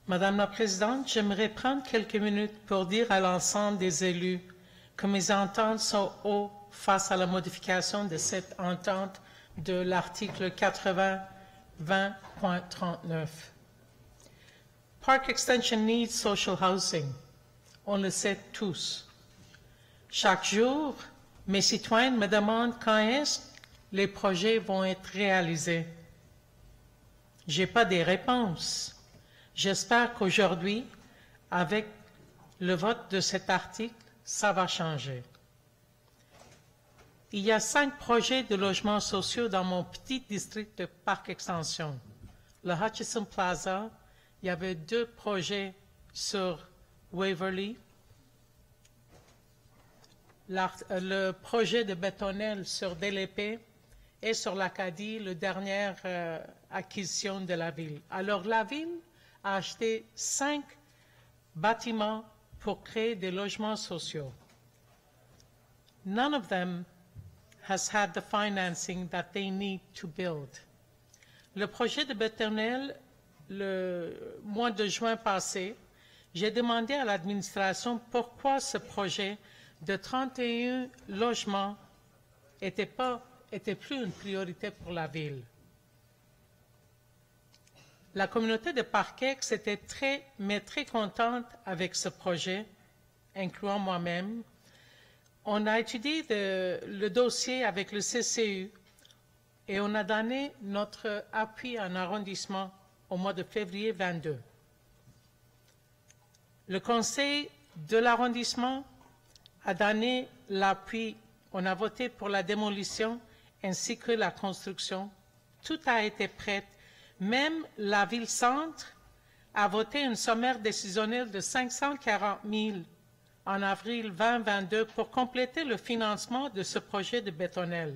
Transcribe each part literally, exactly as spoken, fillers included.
Madame la Présidente, j'aimerais prendre quelques minutes pour dire à l'ensemble des élus que mes ententes sont hauts face à la modification de cette entente de l'article quatre-vingts vingt point trente-neuf. Park Extension needs social housing. On le sait tous. Chaque jour, mes citoyens me demandent quand est-ce que les projets vont être réalisés. Je n'ai pas des réponses. J'espère qu'aujourd'hui, avec le vote de cet article, ça va changer. Il y a cinq projets de logements sociaux dans mon petit district de Parc Extension. Le Hutchison Plaza, il y avait deux projets sur Waverly. Le projet de Bétonnel sur Delépée et sur l'Acadie, la dernière euh, acquisition de la ville. Alors la ville a acheté cinq bâtiments pour créer des logements sociaux. None of them has had the financing that they need to build. Le projet de Bétonnel, le mois de juin passé, j'ai demandé à l'administration pourquoi ce projet de trente et un logements n'était pas, était plus une priorité pour la ville. La communauté de Parkex était très, mais très contente avec ce projet, incluant moi-même. On a étudié de, le dossier avec le C C U et on a donné notre appui en arrondissement au mois de février vingt-deux. Le conseil de l'arrondissement a donné l'appui. On a voté pour la démolition ainsi que la construction. Tout a été prêt. Même la ville-centre a voté une sommaire décisionnelle de cinq cent quarante mille en avril vingt vingt-deux pour compléter le financement de ce projet de Bétonnel.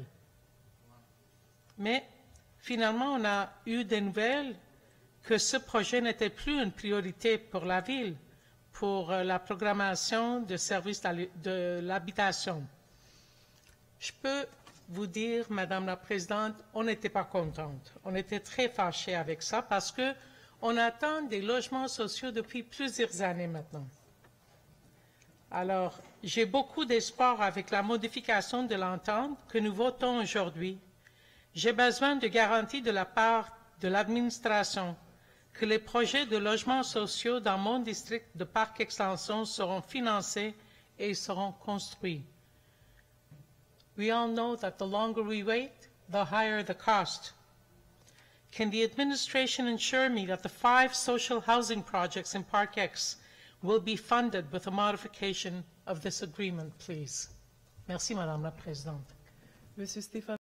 Mais finalement, on a eu des nouvelles que ce projet n'était plus une priorité pour la ville, pour la programmation de services de l'habitation. Je peux vous dire, Madame la Présidente, on n'était pas contente. On était très fâchés avec ça parce que on attend des logements sociaux depuis plusieurs années maintenant. Alors, j'ai beaucoup d'espoir avec la modification de l'entente que nous votons aujourd'hui. J'ai besoin de garanties de la part de l'administration que les projets de logements sociaux dans mon district de Parc Extension seront financés et seront construits. We all know that the longer we wait, the higher the cost. Can the administration ensure me that the five social housing projects in Park X will be funded with a modification of this agreement, please? Merci, Madame la Présidente. Monsieur Stéphane.